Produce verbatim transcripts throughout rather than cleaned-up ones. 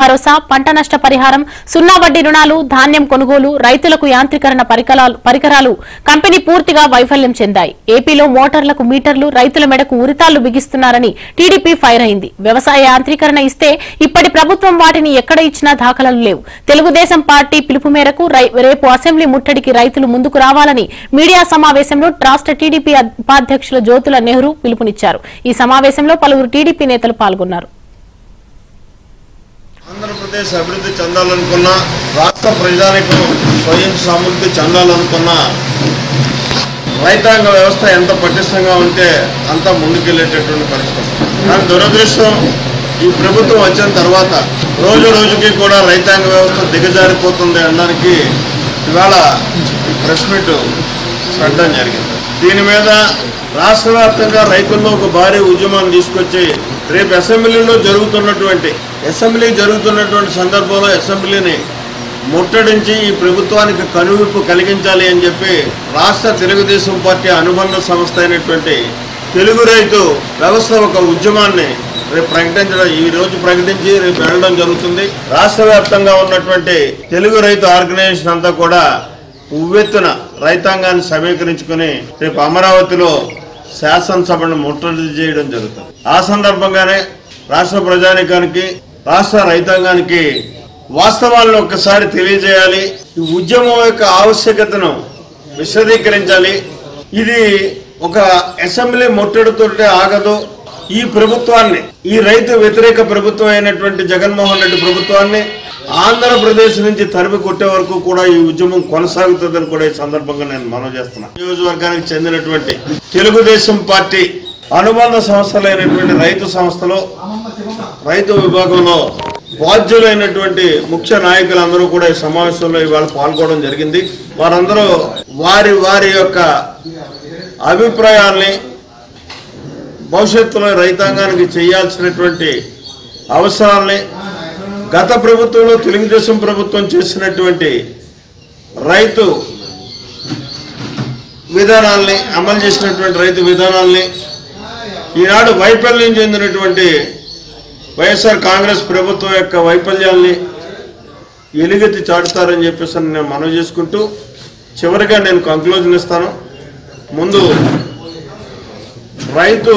భరోసా, పంట నష్ట పరిహారం, సున్నా వడ్డీ రుణాలు, ధాన్యం కొనుగోలు, రైతులకు యాంత్రీకరణ పరికరాలు కంపెనీ పూర్తిగా వైఫల్యం చెందాయి. ఏపీలో మోటార్లకు మీటర్లు, రైతుల మెడకు ఉరితాళ్లు బిగిస్తున్నారని టీడీపీ ఫైర్ అయింది. వ్యవసాయ యాంత్రీకరణ ఇస్తే ఇప్పటి ప్రభుత్వం వాటిని ఎక్కడ ఇచ్చినా దాఖలాలు లేవు. తెలుగుదేశం పార్టీ పిలుపు మేరకు రేపు అసెంబ్లీ ముట్టడికి రైతులు ముందుకు రావాలని మీడియా సమావేశంలో రాష్ట్ర టీడీపీ ఉపాధ్యక్షులు జ్యోతుల నెహ్రూ పిలుపునిచ్చారు. ఈ సమావేశంలో పలువురు టీడీపీ నేతలు పాల్గొన్నారు. ఆంధ్రప్రదేశ్ అభివృద్ధి చెందాలనుకున్న, రాష్ట్ర ప్రజానికి స్వయం సమృద్ధి చెందాలనుకున్న రైతాంగ వ్యవస్థ ఎంత పటిష్టంగా ఉంటే అంత ముందుకెళ్లేటటువంటి పరిస్థితి. కానీ దురదృష్టం, ఈ ప్రభుత్వం వచ్చిన తర్వాత రోజు రోజుకి కూడా రైతాంగ వ్యవస్థ దిగజారిపోతుంది అనడానికి ఇవాళ ఈ ప్రెస్ మీట్ పెట్టడం జరిగింది. దీని మీద రాష్ట్ర వ్యాప్తంగా రైతుల్లో ఒక భారీ ఉద్యమాన్ని తీసుకొచ్చి రేపు అసెంబ్లీలో జరుగుతున్నటువంటి అసెంబ్లీ జరుగుతున్నటువంటి సందర్భంలో అసెంబ్లీని ముట్టడించి ఈ ప్రభుత్వానికి కనువిప్పు కలిగించాలి అని చెప్పి రాష్ట్ర తెలుగుదేశం పార్టీ అనుబంధ సంస్థ అయినటువంటి తెలుగు రైతు వ్యవస్థ ఒక ఉద్యమాన్ని రేపు ప్రకటించడం ఈ రోజు ప్రకటించి రేపు వెళ్ళడం జరుగుతుంది. రాష్ట్ర వ్యాప్తంగా ఉన్నటువంటి తెలుగు రైతు ఆర్గనైజేషన్ అంతా కూడా ఉవ్వెత్తున రైతాంగాన్ని సమీకరించుకుని రేపు అమరావతిలో శాసనసభను ముట్టడి చేయడం జరుగుతుంది. ఆ సందర్భంగానే రాష్ట్ర ప్రజానికానికి, రాష్ట్ర రైతాంగానికి వాస్తవాలను ఒక్కసారి తెలియజేయాలి. ఈ ఉద్యమం యొక్క ఆవశ్యకతను విశదీకరించాలి. ఇది ఒక అసెంబ్లీ ముట్టడితోటే ఆగదు. ఈ ప్రభుత్వాన్ని, ఈ రైతు వ్యతిరేక ప్రభుత్వం అయినటువంటి జగన్మోహన్ రెడ్డి ప్రభుత్వాన్ని ఆంధ్రప్రదేశ్ నుంచి తరిమి కొట్టే వరకు కూడా ఈ ఉద్యమం కొనసాగుతుందని కూడా ఈ సందర్భంగా నేను మనవి చేస్తున్నా. నియోజకవర్గానికి చెందినటువంటి తెలుగుదేశం పార్టీ అనుబంధ సంస్థలైనటువంటి రైతు సంస్థలో, రైతు విభాగంలో బాధ్యులైనటువంటి ముఖ్య నాయకులందరూ కూడా ఈ సమావేశంలో ఇవాళ పాల్గొనడం జరిగింది. వారందరూ వారి వారి యొక్క అభిప్రాయాల్ని, భవిష్యత్తులో రైతాంగానికి చేయాల్సినటువంటి అవసరాల్ని, గత ప్రభుత్వంలో తెలుగుదేశం ప్రభుత్వం చేసినటువంటి రైతు విధానాల్ని, అమలు చేసినటువంటి రైతు విధానాల్ని, ఈనాడు వైఫల్యం చెందినటువంటి వైఎస్ఆర్ కాంగ్రెస్ ప్రభుత్వం యొక్క వైఫల్యాల్ని ఎలుగెత్తి చాటుతారని చెప్పేసి నేను మనవి చేసుకుంటూ చివరిగా నేను కంక్లూజన్ ఇస్తాను. ముందు రైతు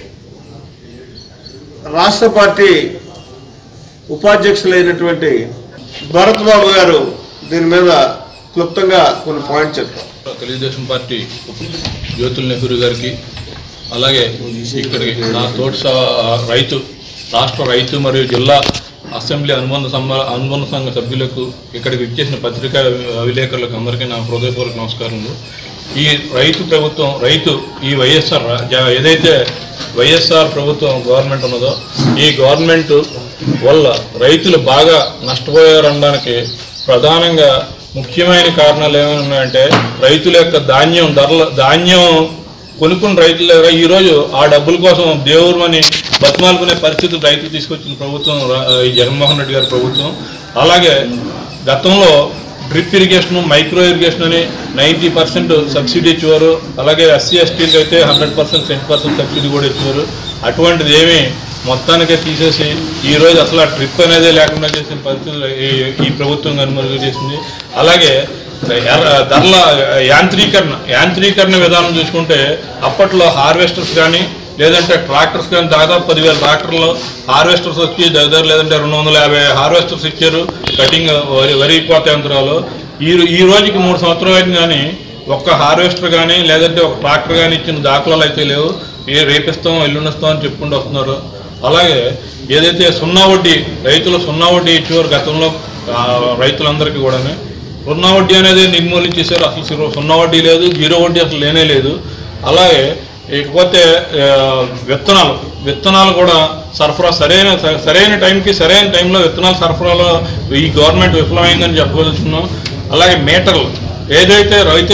రాష్ట్ర పార్టీ ఉపాధ్యక్షులైనటువంటి భరత్ బాబు గారు దీని మీద క్లుప్తంగా కొన్ని పాయింట్స్ చెప్తారు. తెలుగుదేశం పార్టీ జ్యోతుల నెహ్రూ గారికి, అలాగే ఇక్కడికి నా తోటి రైతు రాష్ట్ర రైతు మరియు జిల్లా అసెంబ్లీ అనుబంధ సంఘ అనుబంధ సంఘ సభ్యులకు, ఇక్కడికి ఇచ్చేసిన పత్రికా విలేకరులకు అందరికీ నా హృదయపూర్వక నమస్కారములు. ఈ రైతు ప్రభుత్వం, రైతు ఈ వైఎస్ఆర్ ఏదైతే వైఎస్ఆర్ ప్రభుత్వం గవర్నమెంట్ ఉన్నదో, ఈ గవర్నమెంట్ వల్ల రైతులు బాగా నష్టపోయారనడానికి ప్రధానంగా ముఖ్యమైన కారణాలు ఏమైనా ఉన్నాయంటే, రైతుల యొక్క ధాన్యం ధరలు ధాన్యం కొనుక్కున్న రైతుల దగ్గర ఈరోజు ఆ డబ్బుల కోసం దేవుమని బతిమాలుకునే పరిస్థితులు రైతులు తీసుకొచ్చిన ప్రభుత్వం ఈ జగన్మోహన్ రెడ్డి గారి ప్రభుత్వం. అలాగే గతంలో డ్రిప్ ఇరిగేషన్, మైక్రో ఇరిగేషన్ అని నైంటీ పర్సెంట్ సబ్సిడీ ఇచ్చేవారు. అలాగే ఎస్సీ ఎస్టీలకు అయితే hundred percent ten percent subsidy కూడా ఇచ్చేవారు. అటువంటిది ఏమీ మొత్తానికే తీసేసి ఈరోజు అసలు ఆ ట్రిప్ అనేది లేకుండా చేసిన పరిస్థితులు ఈ ప్రభుత్వం కనుమరుగు చేసింది. అలాగే ధరల యాంత్రీకరణ యాంత్రీకరణ విధానం చూసుకుంటే అప్పట్లో హార్వెస్టర్స్ కానీ లేదంటే ట్రాక్టర్స్ కానీ దాదాపు పదివేల ట్రాక్టర్లు హార్వెస్టర్స్ వచ్చి దగ్గర లేదంటే రెండు వందల యాభై హార్వెస్టర్స్ ఇచ్చారు. కటింగ్ వరి వరి కోత యంత్రాలు ఈ ఈ రోజుకి మూడు సంవత్సరాలు అయింది కానీ ఒక్క హార్వెస్టర్ కానీ లేదంటే ఒక ట్రాక్టర్ కానీ ఇచ్చిన దాఖలాలు అయితే లేవు. ఏ రేపిస్తాం ఎల్లుండిస్తాం అని చెప్పుకుంటూ వస్తున్నారు. అలాగే ఏదైతే సున్నా వడ్డీ రైతులు సున్నా వడ్డీ ఇచ్చేవారు గతంలో రైతులందరికీ కూడా, సున్నా వడ్డీ అనేది నిర్మూలించేశారు. అసలు సున్నా వడ్డీ లేదు, జీరో వడ్డీ అసలు లేనే లేదు. అలాగే ఇకపోతే విత్తనాలు విత్తనాలు కూడా సరఫరా సరైన సరైన టైంకి సరైన టైంలో విత్తనాలు సరఫరాలో ఈ గవర్నమెంట్ విఫలమైందని చెప్పగలుగుతున్నాం. అలాగే మీటర్లు ఏదైతే రైతు